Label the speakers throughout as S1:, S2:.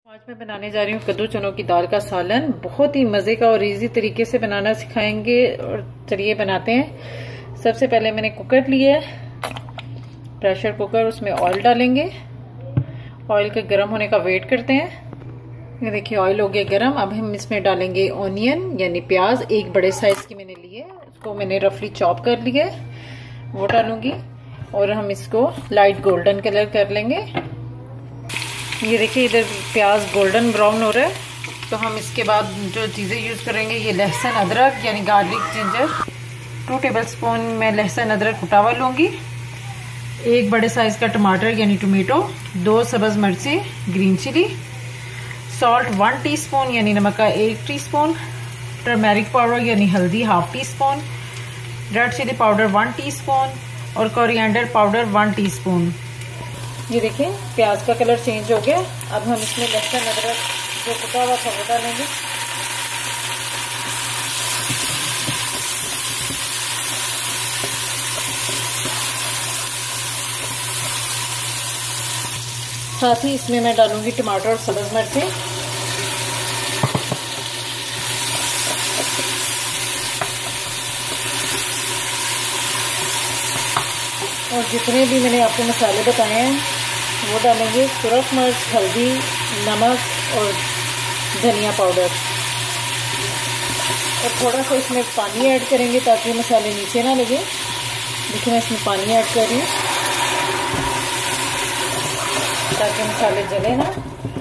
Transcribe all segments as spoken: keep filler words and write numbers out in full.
S1: आज मैं बनाने जा रही हूँ कद्दू चनों की दाल का सालन। बहुत ही मज़े का और इजी तरीके से बनाना सिखाएंगे। और चलिए बनाते हैं। सबसे पहले मैंने कुकर लिया है, प्रेशर कुकर। उसमें ऑयल डालेंगे। ऑयल के गर्म होने का वेट करते हैं। ये देखिए ऑयल हो गया गर्म। अब हम इसमें डालेंगे ऑनियन यानी प्याज। एक बड़े साइज की मैंने लिए, उसको मैंने रफली चॉप कर लिया, वो डालूंगी। और हम इसको लाइट गोल्डन कलर कर लेंगे। ये देखिए इधर प्याज गोल्डन ब्राउन हो रहा है। तो हम इसके बाद जो चीज़ें यूज़ करेंगे, ये लहसुन अदरक यानी garlic ginger, two tablespoon मैं लहसुन अदरक कुटा हुआ लूँगी। एक बड़े साइज़ का टमाटर यानी टोमेटो, दो सब्ज़ मिर्ची green chilli, salt one teaspoon यानी नमक का एक टीस्पून, टर्मेरिक पाउडर यानी हल्दी half teaspoon, red chilli powder one teaspoon और कोरिएंडर पाउडर वन टीस्पून। ये देखिए प्याज का कलर चेंज हो गया। अब हम इसमें लहसुन अदरक जो कुटा हुआ था वो डालेंगे। साथ ही इसमें मैं डालूंगी टमाटर और सब्ज़ मिर्ची। और जितने भी मैंने आपको मसाले बताए हैं वो डालेंगे। सुरख मिर्च, हल्दी, नमक और धनिया पाउडर। और थोड़ा सा इसमें पानी ऐड करेंगे ताकि मसाले नीचे ना लगे। देखिए मैं इसमें पानी ऐड कर रही हूँ ताकि मसाले जले ना।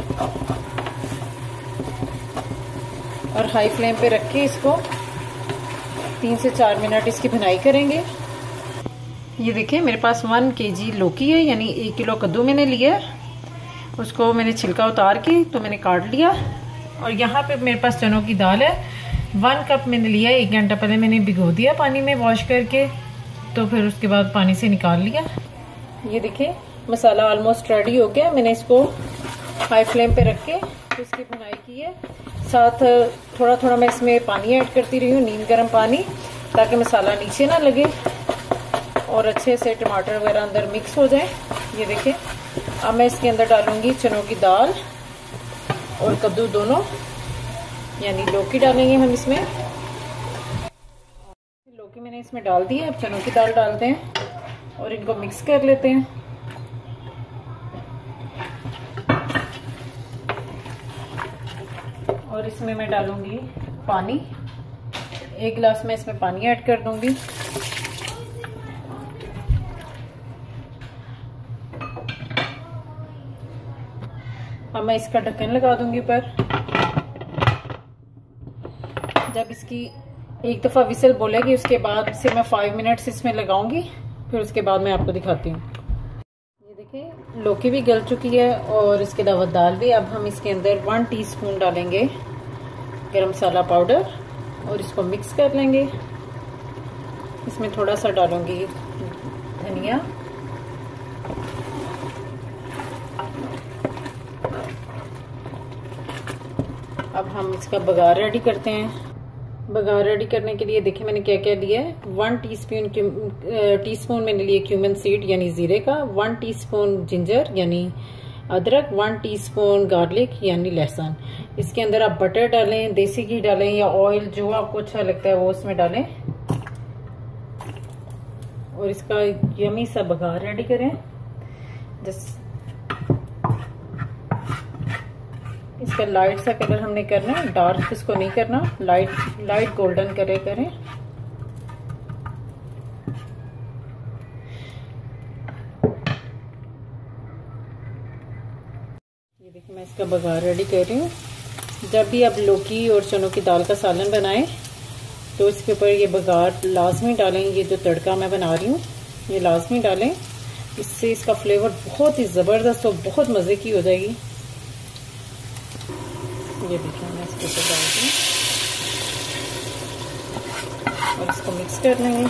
S1: और हाई फ्लेम पे रख के इसको तीन से चार मिनट इसकी भुनाई करेंगे। ये देखिए मेरे पास वन केजी लौकी है यानी एक किलो कद्दू मैंने लिया है। उसको मैंने छिलका उतार के तो मैंने काट लिया। और यहाँ पे मेरे पास चनों की दाल है, वन कप मैंने लिया। एक घंटा पहले मैंने भिगो दिया पानी में वॉश करके, तो फिर उसके बाद पानी से निकाल लिया। ये देखिए मसाला ऑलमोस्ट रेडी हो गया। मैंने इसको हाई फ्लेम पे रख के इसकी भुनाई की है। साथ थोड़ा थोड़ा मैं इसमें पानी ऐड करती रही हूँ, नीम गर्म पानी, ताकि मसाला नीचे ना लगे और अच्छे से टमाटर वगैरह अंदर मिक्स हो जाए। ये देखिए अब मैं इसके अंदर डालूंगी चनों की दाल और कद्दू दोनों, यानी लौकी डालेंगे हम इसमें। लौकी मैंने इसमें डाल दी है। अब चनों की दाल डालते हैं और इनको मिक्स कर लेते हैं। और इसमें मैं डालूंगी पानी। एक गिलास में इसमें पानी ऐड कर दूंगी। अब मैं इसका ढक्कन लगा दूंगी ऊपर। जब इसकी एक दफ़ा विसल बोलेगी उसके बाद से मैं फाइव मिनट्स इसमें लगाऊंगी, फिर उसके बाद मैं आपको दिखाती हूँ। ये देखिए लौकी भी गल चुकी है और इसके अलावा दाल भी। अब हम इसके अंदर वन टीस्पून डालेंगे गरम मसाला पाउडर और इसको मिक्स कर लेंगे। इसमें थोड़ा सा डालूंगी धनिया। अब हम इसका बघार रेडी करते हैं। बघार रेडी करने के लिए देखिए मैंने क्या क्या लिया है। वन टीस्पून टीस्पून मैंने लिए क्यूमिन सीड यानी जीरे का, वन टीस्पून जिंजर यानी अदरक, वन टीस्पून गार्लिक यानी लहसुन। इसके अंदर आप बटर डालें, देसी घी डालें या ऑयल, जो आपको अच्छा लगता है वो उसमें डालें। और इसका यमी सा बघार रेडी करें। जस्ट इसका लाइट सा कलर हमने करना है, डार्क इसको नहीं करना, लाइट लाइट गोल्डन कलर करें। ये देखिए मैं इसका बघार रेडी कर रही हूँ। जब भी आप लौकी और चनों की दाल का सालन बनाएं तो इसके ऊपर ये बघार लाजमी डालें। ये जो तड़का मैं बना रही हूँ ये लाजमी डालें, इससे इसका फ्लेवर बहुत ही ज़बरदस्त और बहुत मज़े की हो जाएगी। ये देखिए मैं इसके ऊपर डाल दूँ और इसको मिक्स कर लेंगे।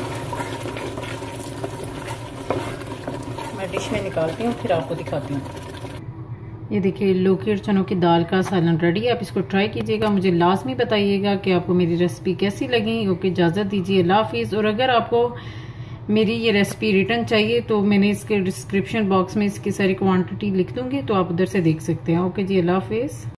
S1: मैं डिश में निकालती हूँ फिर आपको दिखाती हूँ। ये देखिए लौकी और चनों की दाल का सालन रेडी है। आप इसको ट्राई कीजिएगा। मुझे लाजमी बताइएगा कि आपको मेरी रेसिपी कैसी लगी। ओके, इजाज़त दीजिए, अल्लाह हाफिज़। और अगर आपको मेरी ये रेसिपी रिटर्न चाहिए तो मैंने इसके डिस्क्रिप्शन बॉक्स में इसकी सारी क्वांटिटी लिख दूंगी, तो आप उधर से देख सकते हैं। ओके जी, अल्लाह हाफिज।